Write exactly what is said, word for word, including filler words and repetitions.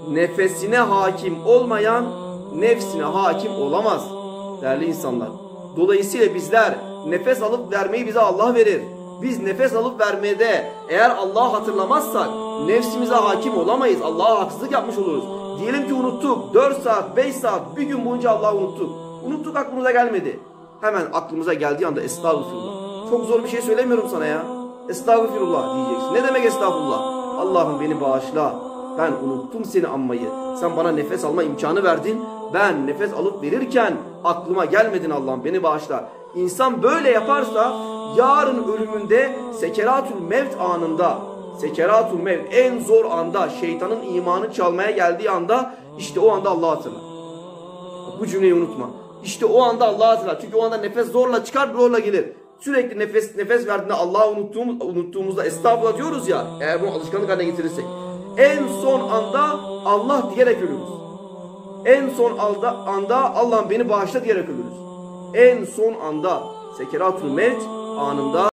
nefesine hakim olmayan nefsine hakim olamaz değerli insanlar. Dolayısıyla bizler nefes alıp vermeyi bize Allah verir. Biz nefes alıp vermede eğer Allah'ı hatırlamazsak nefsimize hakim olamayız. Allah'a haksızlık yapmış oluruz. Diyelim ki unuttuk. dört saat, beş saat, bir gün boyunca Allah'ı unuttuk. Unuttuk, aklımıza gelmedi. Hemen aklımıza geldiği anda estağfurullah. Çok zor bir şey söylemiyorum sana ya. Estağfurullah diyeceksin. Ne demek estağfurullah? Allah'ım beni bağışla. Ben unuttum seni anmayı. Sen bana nefes alma imkanı verdin. Ben nefes alıp verirken aklıma gelmedin Allah'ım, beni bağışla. İnsan böyle yaparsa yarın ölümünde sekeratül mevt anında, sekeratül mevt en zor anda, şeytanın imanı çalmaya geldiği anda, işte o anda Allah'ı hatırla. Bu cümleyi unutma. İşte o anda Allah'ı hatırla. Çünkü o anda nefes zorla çıkar, zorla gelir. Sürekli nefes nefes verdiğinde Allah'ı unuttuğumuz, unuttuğumuzda estağfurullah diyoruz ya, eğer bunu alışkanlık haline getirirsek. En son anda Allah diyerek ölürüz. En son anda, anda Allah'ım beni bağışla diyerek ölürüz. En son anda sekeratül mevt anında